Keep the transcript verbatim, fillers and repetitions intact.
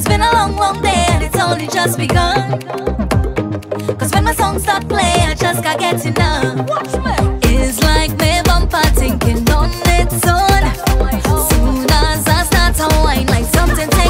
It's been a long, long day and it's only just begun. Cause when my songs start play, I just can't get enough. Watch me. It's like my bumper thinking on its own. Soon as I start to whine like something